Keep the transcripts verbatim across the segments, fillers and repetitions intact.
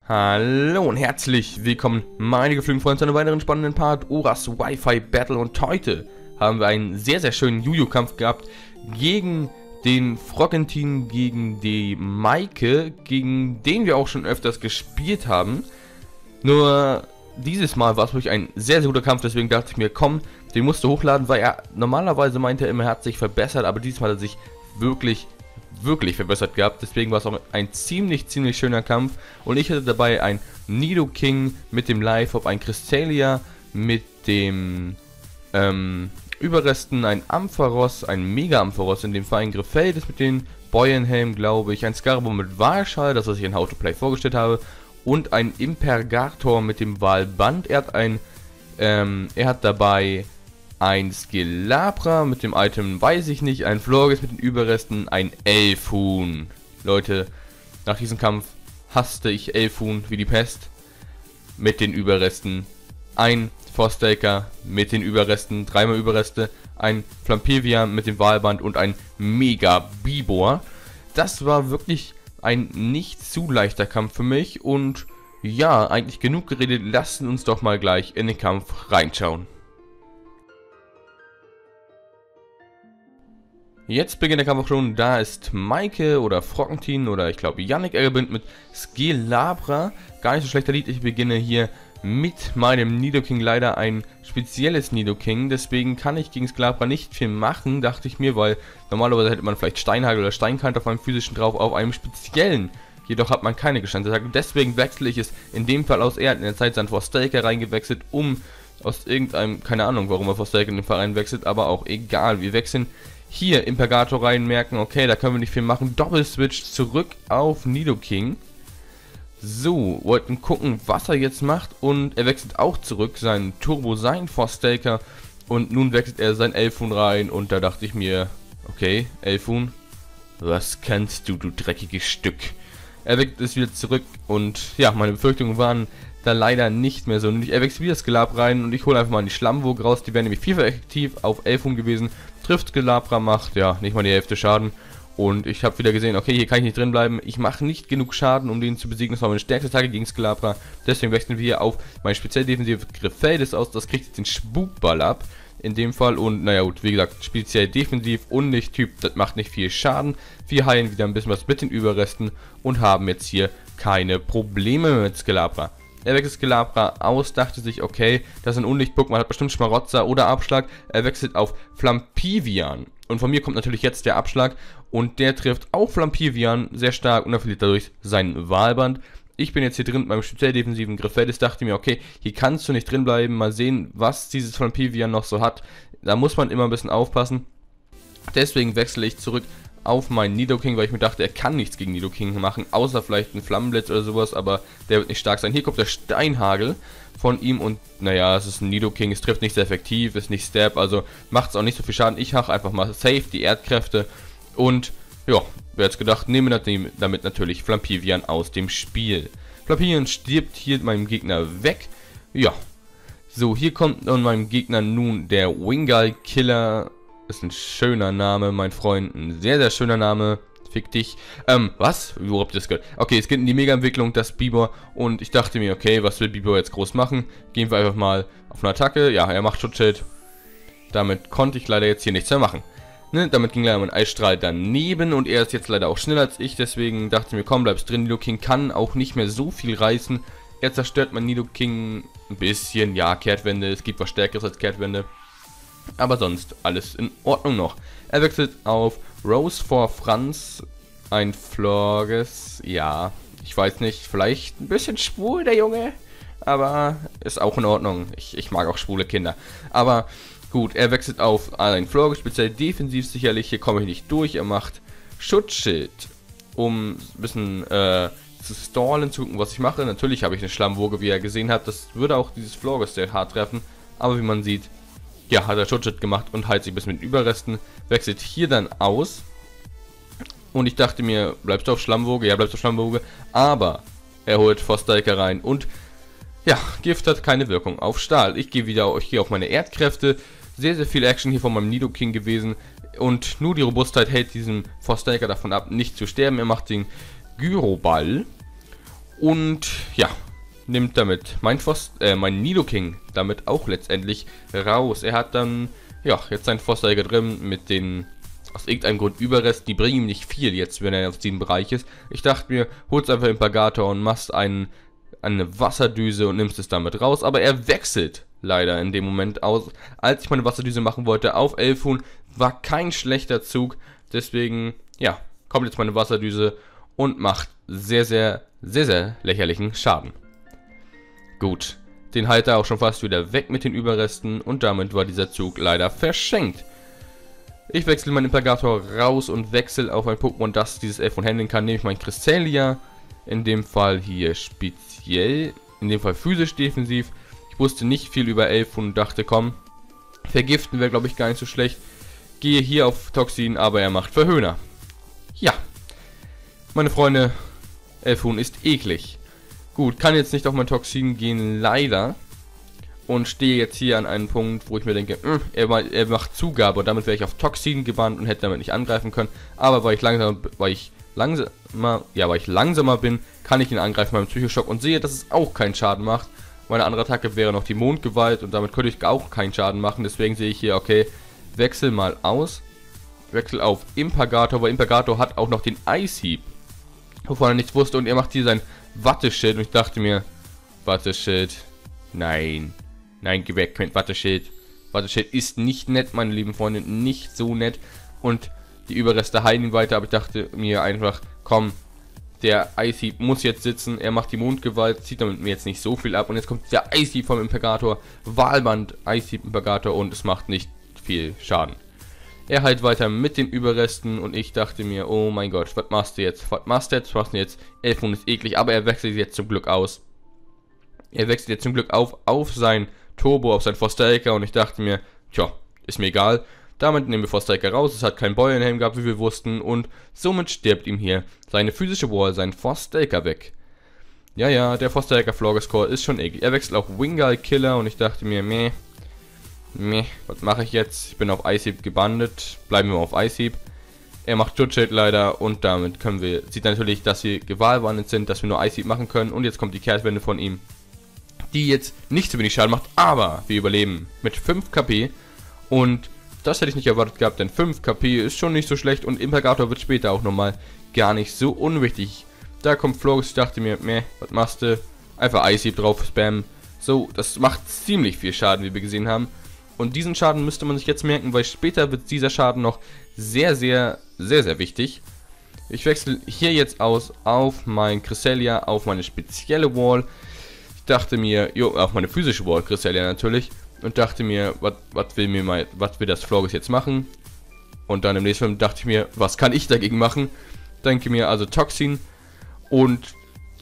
Hallo und herzlich willkommen, meine geflügelten Freunde, zu einem weiteren spannenden Part Oras Wi-Fi Battle. Und heute haben wir einen sehr, sehr schönen Yu-Yu-Kampf gehabt gegen den Froggentin, gegen die Maike, gegen den wir auch schon öfters gespielt haben. Nur dieses Mal war es wirklich ein sehr, sehr guter Kampf, deswegen dachte ich mir, komm, den musst du hochladen, weil er normalerweise meinte er immer, er hat sich verbessert, aber diesmal hat er sich wirklich wirklich verbessert gehabt, deswegen war es auch ein ziemlich, ziemlich schöner Kampf. Und ich hatte dabei ein Nidoking mit dem Live-Hop, ein Cresselia mit dem ähm, Überresten, ein Ampharos, ein Mega-Ampharos, in dem Fall ein Griffeldes mit den Beuenhelm, glaube ich, ein Scarabo mit Wahlschall, das was ich in How to Play vorgestellt habe, und ein Impergator mit dem Wahlband. Er hat ein, ähm, er hat dabei ein Skilabra mit dem Item weiß ich nicht, ein Florges mit den Überresten, ein Elfhuhn. Leute, nach diesem Kampf hasste ich Elfhuhn wie die Pest mit den Überresten, ein Forstaker mit den Überresten, dreimal Überreste, ein Flampevian mit dem Wahlband und ein Mega Bibor. Das war wirklich ein nicht zu leichter Kampf für mich und ja, eigentlich genug geredet, lassen uns doch mal gleich in den Kampf reinschauen. Jetzt beginnt der Kampf auch schon, da ist Maike oder Froggentin oder ich glaube Yannick ergebündet mit Skilabra. Gar nicht so schlechter Lied, ich beginne hier mit meinem Nidoking, leider ein spezielles Nidoking, deswegen kann ich gegen Skilabra nicht viel machen, dachte ich mir, weil normalerweise hätte man vielleicht Steinhagel oder Steinkant auf einem physischen drauf, auf einem speziellen. Jedoch hat man keine Gesteinsattacke, deswegen wechsle ich es in dem Fall aus. Er hat in der Zeit seinen Forstaker reingewechselt, um aus irgendeinem, keine Ahnung warum er Forstaker in den Verein wechselt, aber auch egal, wir wechseln hier Impergator rein, merken, okay, da können wir nicht viel machen. Doppelswitch zurück auf Nidoking. So, wollten gucken, was er jetzt macht. Und er wechselt auch zurück, seinen Turbo, seinen Forstaker. Und nun wechselt er sein Elfhuhn rein. Und da dachte ich mir, okay, Elfhuhn, was kannst du, du dreckiges Stück? Er wechselt es wieder zurück. Und ja, meine Befürchtungen waren da leider nicht mehr so. Er wechselt wieder Skilab rein und ich hole einfach mal die Schlammwurg raus. Die wäre nämlich vielfach effektiv auf Elfhuhn gewesen. Trifft Skilabra, macht ja nicht mal die Hälfte Schaden. Und ich habe wieder gesehen, okay, hier kann ich nicht drin bleiben. Ich mache nicht genug Schaden, um den zu besiegen. Das war meine stärkste Attacke gegen Skilabra. Deswegen wechseln wir auf mein speziell defensive Griffeldes aus. Das kriegt jetzt den Spukball ab. In dem Fall. Und naja gut, wie gesagt, speziell defensiv und nicht Typ. Das macht nicht viel Schaden. Wir heilen wieder ein bisschen was mit den Überresten. Und haben jetzt hier keine Probleme mit Skilabra. Er wechselt Skilabra aus, dachte sich, okay, das ist ein Unlicht-Pokémon, hat bestimmt Schmarotzer oder Abschlag. Er wechselt auf Flampevian. Und von mir kommt natürlich jetzt der Abschlag. Und der trifft auch Flampevian sehr stark und er verliert dadurch sein Wahlband. Ich bin jetzt hier drin beim speziell defensiven Griffeldes, dachte mir, okay, hier kannst du nicht drin bleiben. Mal sehen, was dieses Flampevian noch so hat. Da muss man immer ein bisschen aufpassen. Deswegen wechsle ich zurück auf meinen Nidoking, weil ich mir dachte, er kann nichts gegen Nidoking machen, außer vielleicht ein Flammenblitz oder sowas, aber der wird nicht stark sein. Hier kommt der Steinhagel von ihm und naja, es ist ein Nidoking, es trifft nicht sehr effektiv, ist nicht Stab, also macht es auch nicht so viel Schaden. Ich hache einfach mal safe die Erdkräfte und ja, wer hätte gedacht, nehme damit natürlich Flampevian aus dem Spiel. Flampevian stirbt hier meinem Gegner weg, ja. So, hier kommt von meinem Gegner nun der Wingull Killer. Ist ein schöner Name, mein Freund. Ein sehr, sehr schöner Name. Fick dich. Ähm, was? Wo habt ihr das gehört? Okay, es geht in die Mega-Entwicklung, das Bibor. Und ich dachte mir, okay, was will Bibor jetzt groß machen? Gehen wir einfach mal auf eine Attacke. Ja, er macht Schutzschild. Damit konnte ich leider jetzt hier nichts mehr machen. Ne? Damit ging leider mein Eisstrahl daneben. Und er ist jetzt leider auch schneller als ich. Deswegen dachte ich mir, komm, bleibst drin. Nidoking kann auch nicht mehr so viel reißen. Er zerstört mein Nidoking ein bisschen. Ja, Kehrtwende. Es gibt was Stärkeres als Kehrtwende. Aber sonst alles in Ordnung noch. Er wechselt auf Rose for Franz. Ein Florges. Ja, ich weiß nicht. Vielleicht ein bisschen schwul, der Junge. Aber ist auch in Ordnung. Ich, ich mag auch schwule Kinder. Aber gut, er wechselt auf ein Florges. Speziell defensiv sicherlich. Hier komme ich nicht durch. Er macht Schutzschild. Um ein bisschen äh, zu stallen, zu gucken, was ich mache. Natürlich habe ich eine Schlammwoge, wie ihr gesehen habt. Das würde auch dieses Florges sehr hart treffen. Aber wie man sieht, ja, hat er Schutzschild gemacht und heilt sich bis mit Überresten. Wechselt hier dann aus. Und ich dachte mir, bleibst du auf Schlammwoge? Ja, bleibst du auf Schlammwoge. Aber er holt Forstaker rein. Und ja, Gift hat keine Wirkung auf Stahl. Ich gehe wieder ich gehe auf meine Erdkräfte. Sehr, sehr viel Action hier von meinem Nidoking gewesen. Und nur die Robustheit hält diesen Forstaker davon ab, nicht zu sterben. Er macht den Gyroball. Und ja, nimmt damit mein Pfost, äh, mein Nidoking damit auch letztendlich raus. Er hat dann, ja, jetzt seinen Frosttiger drin mit den, aus irgendeinem Grund Überrest. Die bringen ihm nicht viel jetzt, wenn er auf diesem Bereich ist. Ich dachte mir, holst einfach Impagator und machst einen, eine Wasserdüse und nimmst es damit raus. Aber er wechselt leider in dem Moment aus. Als ich meine Wasserdüse machen wollte auf Elfhuhn, war kein schlechter Zug. Deswegen, ja, kommt jetzt meine Wasserdüse und macht sehr, sehr, sehr, sehr lächerlichen Schaden. Gut, den halt er auch schon fast wieder weg mit den Überresten und damit war dieser Zug leider verschenkt. Ich wechsle meinen Impagator raus und wechsle auf ein Pokémon, das dieses Elfhuhn handeln kann, nämlich mein Cresselia. In dem Fall hier speziell, in dem Fall physisch defensiv. Ich wusste nicht viel über Elfhuhn und dachte, komm, vergiften wäre glaube ich gar nicht so schlecht. Gehe hier auf Toxin, aber er macht Verhöhner. Ja, meine Freunde, Elfhuhn ist eklig. Gut, kann jetzt nicht auf mein Toxin gehen, leider. Und stehe jetzt hier an einem Punkt, wo ich mir denke, mh, er, er macht Zugabe und damit wäre ich auf Toxin gebannt und hätte damit nicht angreifen können. Aber weil ich langsam, weil ich langsamer, ja, weil ich langsamer bin, kann ich ihn angreifen beim Psychoschock und sehe, dass es auch keinen Schaden macht. Meine andere Attacke wäre noch die Mondgewalt und damit könnte ich auch keinen Schaden machen. Deswegen sehe ich hier, okay, wechsel mal aus. Wechsel auf Impagator, weil Impagator hat auch noch den Eishieb, wovon er nichts wusste, und er macht hier sein Watteschild und ich dachte mir, Watteschild, nein, nein, geh weg mit Watteschild. Watteschild ist nicht nett, meine lieben Freunde, nicht so nett und die Überreste heilen ihn weiter, aber ich dachte mir einfach, komm, der Eishieb muss jetzt sitzen, er macht die Mondgewalt, zieht damit mir jetzt nicht so viel ab und jetzt kommt der Eishieb vom Impagator, Wahlband, Eishieb, Impagator und es macht nicht viel Schaden. Er heilt weiter mit den Überresten und ich dachte mir, oh mein Gott, was machst du jetzt? Was machst du jetzt? Was machst du jetzt? Elfhuhn ist eklig, aber er wechselt jetzt zum Glück aus. Er wechselt jetzt zum Glück auf, auf sein Turbo, auf sein Frosttiger und ich dachte mir, tja, ist mir egal. Damit nehmen wir Frosttiger raus, es hat keinen Beulenhelm gehabt, wie wir wussten, und somit stirbt ihm hier seine physische Wall, sein Frosttiger weg. Ja, ja, der Frosttiger Florgescore ist schon eklig. Er wechselt auf Wingull Killer und ich dachte mir, meh, meh, was mache ich jetzt? Ich bin auf Eishieb gebandet, bleiben wir mal auf Eishieb. Er macht Schutzschild leider und damit können wir, sieht natürlich, dass wir gewahlbandet sind, dass wir nur Eishieb machen können und jetzt kommt die Kehrtwende von ihm, die jetzt nicht so wenig Schaden macht, aber wir überleben mit fünf K P und das hätte ich nicht erwartet gehabt, denn fünf K P ist schon nicht so schlecht und Impagator wird später auch nochmal gar nicht so unwichtig. Da kommt Florges, ich dachte mir, meh, was machst du? Einfach Eishieb drauf, Spam. So, das macht ziemlich viel Schaden, wie wir gesehen haben. Und diesen Schaden müsste man sich jetzt merken, weil später wird dieser Schaden noch sehr, sehr, sehr, sehr wichtig. Ich wechsle hier jetzt aus auf mein Cresselia, auf meine spezielle Wall. Ich dachte mir, jo, auf meine physische Wall, Cresselia natürlich. Und dachte mir, was will mir mal, was will das Florges jetzt machen? Und dann im nächsten Film dachte ich mir, was kann ich dagegen machen? Denke mir, also Toxin und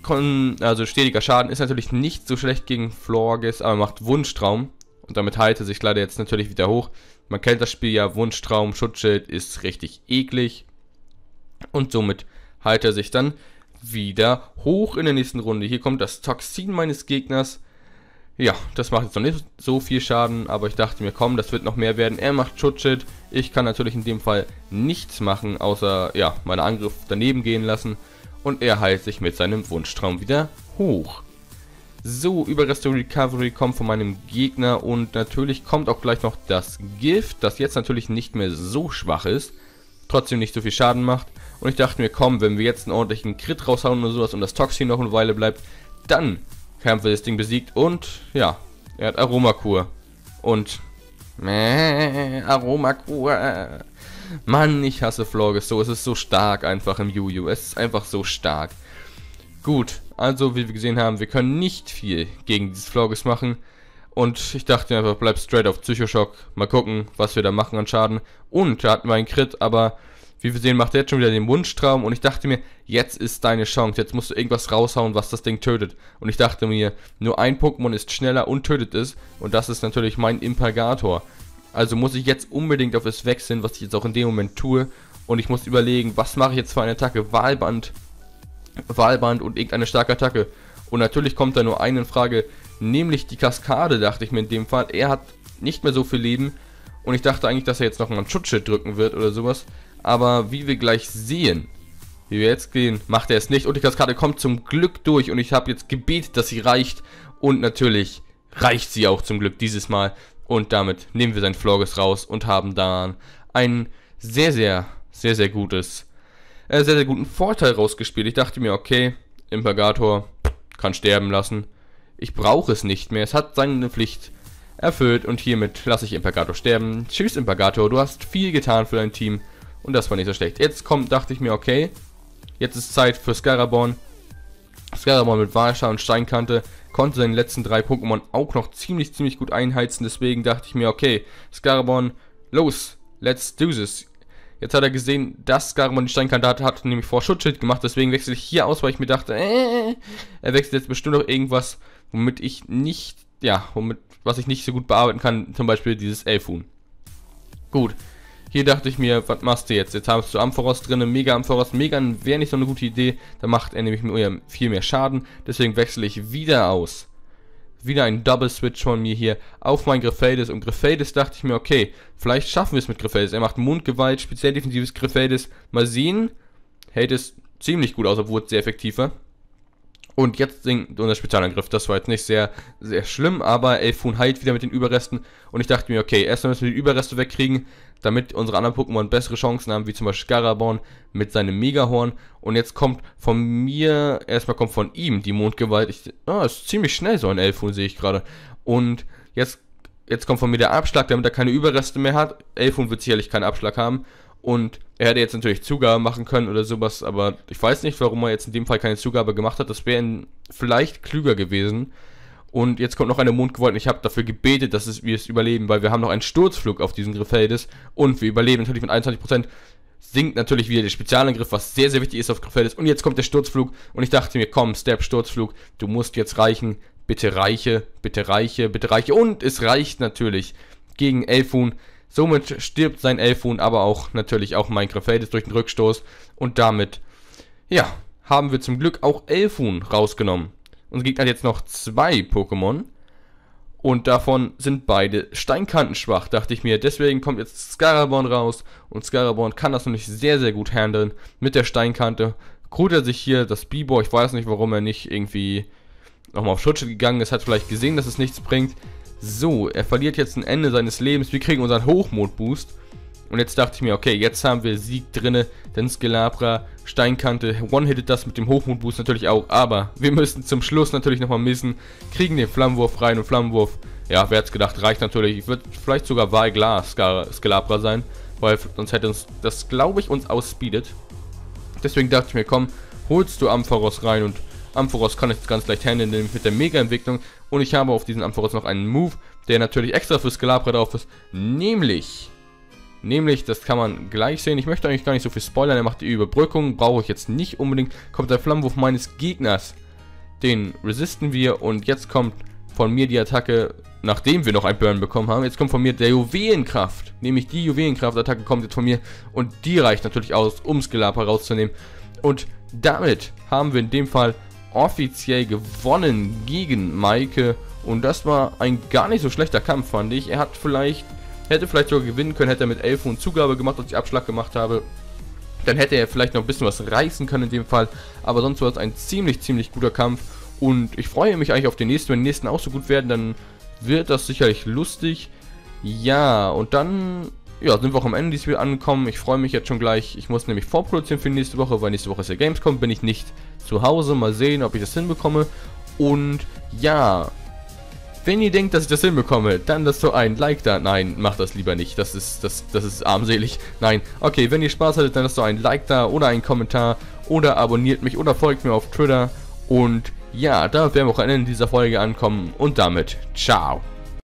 also stetiger Schaden ist natürlich nicht so schlecht gegen Florges, aber macht Wunschtraum. Und damit heilt er sich leider jetzt natürlich wieder hoch. Man kennt das Spiel ja, Wunschtraum, Schutzschild ist richtig eklig. Und somit heilt er sich dann wieder hoch in der nächsten Runde. Hier kommt das Toxin meines Gegners. Ja, das macht jetzt noch nicht so viel Schaden, aber ich dachte mir, komm, das wird noch mehr werden. Er macht Schutzschild. Ich kann natürlich in dem Fall nichts machen, außer, ja, meinen Angriff daneben gehen lassen. Und er heilt sich mit seinem Wunschtraum wieder hoch. So, Überreste Recovery kommt von meinem Gegner und natürlich kommt auch gleich noch das Gift, das jetzt natürlich nicht mehr so schwach ist, trotzdem nicht so viel Schaden macht. Und ich dachte mir, komm, wenn wir jetzt einen ordentlichen Crit raushauen oder sowas und das Toxin noch eine Weile bleibt, dann haben wir das Ding besiegt und ja, er hat Aromakur. Und Mäh, Aromakur. Mann, ich hasse Florges so, es ist so stark einfach im Yu-Yu, es ist einfach so stark. Gut, also wie wir gesehen haben, wir können nicht viel gegen dieses Florges machen. Und ich dachte einfach, bleib straight auf Psychoschock. Mal gucken, was wir da machen an Schaden. Und da hatten wir einen Crit, aber wie wir sehen, macht er jetzt schon wieder den Wunschtraum. Und ich dachte mir, jetzt ist deine Chance. Jetzt musst du irgendwas raushauen, was das Ding tötet. Und ich dachte mir, nur ein Pokémon ist schneller und tötet es. Und das ist natürlich mein Impagator. Also muss ich jetzt unbedingt auf es wechseln, was ich jetzt auch in dem Moment tue. Und ich muss überlegen, was mache ich jetzt für eine Attacke? Wahlband. Wahlband und irgendeine starke Attacke. Und natürlich kommt da nur eine in Frage, nämlich die Kaskade, dachte ich mir in dem Fall. Er hat nicht mehr so viel Leben und ich dachte eigentlich, dass er jetzt noch mal ein Schutzschild drücken wird oder sowas. Aber wie wir gleich sehen, Wie wir jetzt gehen, macht er es nicht. Und die Kaskade kommt zum Glück durch. Und ich habe jetzt gebetet, dass sie reicht. Und natürlich reicht sie auch zum Glück dieses Mal. Und damit nehmen wir sein Florges raus und haben dann ein sehr, sehr, sehr, sehr gutes, äh, sehr, sehr guten Vorteil rausgespielt. Ich dachte mir, okay, Imperator kann sterben lassen. Ich brauche es nicht mehr. Es hat seine Pflicht erfüllt und hiermit lasse ich Imperator sterben. Tschüss Imperator, du hast viel getan für dein Team und das war nicht so schlecht. Jetzt kommt, dachte ich mir, okay, jetzt ist Zeit für Scaraborn. Scaraborn mit Walscha und Steinkante konnte seine letzten drei Pokémon auch noch ziemlich, ziemlich gut einheizen. Deswegen dachte ich mir, okay, Scaraborn, los, let's do this. Jetzt hat er gesehen, dass Scaraborn die Steinkante hat, hat nämlich vor Schutzschild gemacht. Deswegen wechsle ich hier aus, weil ich mir dachte, äh, er wechselt jetzt bestimmt noch irgendwas, womit ich nicht, ja, womit, was ich nicht so gut bearbeiten kann. Zum Beispiel dieses Elfhuhn. Gut. Hier dachte ich mir, was machst du jetzt? Jetzt hast du Ampharos drin, Mega Ampharos. Mega wäre nicht so eine gute Idee. Da macht er nämlich viel mehr Schaden. Deswegen wechsle ich wieder aus. Wieder ein Double Switch von mir hier auf mein Griffeldis. Und Griffeldis dachte ich mir, okay, vielleicht schaffen wir es mit Griffeldis. Er macht Mundgewalt, speziell defensives Griffeldis. Mal sehen. Hält es ziemlich gut aus, obwohl es sehr effektiv war. Und jetzt sinkt unser Spezialangriff. Das war jetzt nicht sehr, sehr schlimm, aber Elfhuhn heilt wieder mit den Überresten. Und ich dachte mir, okay, erstmal müssen wir die Überreste wegkriegen, damit unsere anderen Pokémon bessere Chancen haben, wie zum Beispiel Scaraborn mit seinem Megahorn. Und jetzt kommt von mir, erstmal kommt von ihm die Mondgewalt. Ich, oh, ist ziemlich schnell so ein Elfhuhn, sehe ich gerade. Und jetzt, jetzt kommt von mir der Abschlag, damit er keine Überreste mehr hat. Elfhuhn wird sicherlich keinen Abschlag haben. Und er hätte jetzt natürlich Zugabe machen können oder sowas, aber ich weiß nicht, warum er jetzt in dem Fall keine Zugabe gemacht hat. Das wäre vielleicht klüger gewesen. Und jetzt kommt noch eine Mondgewalt und ich habe dafür gebetet, dass es, wir es überleben, weil wir haben noch einen Sturzflug auf diesem Griffeldis und wir überleben natürlich mit einundzwanzig Prozent. Sinkt natürlich wieder der Spezialangriff, was sehr, sehr wichtig ist auf Griffeldis. Und jetzt kommt der Sturzflug und ich dachte mir, komm, Step, Sturzflug, du musst jetzt reichen. Bitte reiche, bitte reiche, bitte reiche. Und es reicht natürlich gegen Elfhuhn. Somit stirbt sein Elfhuhn, aber auch natürlich auch mein Griffeldis durch den Rückstoß. Und damit, ja, haben wir zum Glück auch Elfhuhn rausgenommen. Unser Gegner hat jetzt noch zwei Pokémon. Und davon sind beide Steinkanten schwach, dachte ich mir. Deswegen kommt jetzt Scaraborn raus. Und Scaraborn kann das nämlich sehr, sehr gut handeln mit der Steinkante. Krut er sich hier das Bibor. Ich weiß nicht, warum er nicht irgendwie nochmal auf Schutzschild gegangen ist. Hat vielleicht gesehen, dass es nichts bringt. So, er verliert jetzt ein Ende seines Lebens. Wir kriegen unseren Hochmond-Boost. Und jetzt dachte ich mir, okay, jetzt haben wir Sieg drinne. Denn Skelabra, Steinkante, one-hittet das mit dem Hochmond-Boost natürlich auch. Aber wir müssen zum Schluss natürlich nochmal missen. Kriegen den Flammenwurf rein und Flammenwurf, ja, wer hätte es gedacht, reicht natürlich. Wird vielleicht sogar Wahlglar Skelabra sein. Weil sonst hätte uns das, glaube ich, uns ausspeedet. Deswegen dachte ich mir, komm, holst du Ampharos rein und Ampharos kann ich jetzt ganz leicht handeln mit der Mega-Entwicklung. Und ich habe auf diesen Ampharos noch einen Move, der natürlich extra für Skelabra drauf ist. Nämlich, nämlich, das kann man gleich sehen. Ich möchte eigentlich gar nicht so viel spoilern. Er macht die Überbrückung, brauche ich jetzt nicht unbedingt. Kommt der Flammenwurf meines Gegners. Den resisten wir und jetzt kommt von mir die Attacke, nachdem wir noch ein Burn bekommen haben. Jetzt kommt von mir der Juwelenkraft. Nämlich die Juwelenkraft-Attacke kommt jetzt von mir. Und die reicht natürlich aus, um Skelabra rauszunehmen. Und damit haben wir in dem Fall offiziell gewonnen gegen Maike und das war ein gar nicht so schlechter Kampf, fand ich. Er hat vielleicht, hätte vielleicht sogar gewinnen können, hätte er mit Elfhuhn Zugabe gemacht, als ich Abschlag gemacht habe. Dann hätte er vielleicht noch ein bisschen was reißen können in dem Fall, aber sonst war es ein ziemlich, ziemlich guter Kampf und ich freue mich eigentlich auf den nächsten. Wenn die nächsten auch so gut werden, dann wird das sicherlich lustig. Ja, und dann ja, sind wir auch am Ende dieses Spiels angekommen. Ich freue mich jetzt schon gleich. Ich muss nämlich vorproduzieren für die nächste Woche, weil nächste Woche ist ja Gamescom. Bin ich nicht zu Hause. Mal sehen, ob ich das hinbekomme. Und ja, wenn ihr denkt, dass ich das hinbekomme, dann lasst so ein Like da. Nein, macht das lieber nicht. Das ist, das, das ist armselig. Nein, okay, wenn ihr Spaß hattet, dann lasst so ein Like da oder einen Kommentar. Oder abonniert mich oder folgt mir auf Twitter. Und ja, da werden wir auch am Ende dieser Folge ankommen. Und damit, ciao.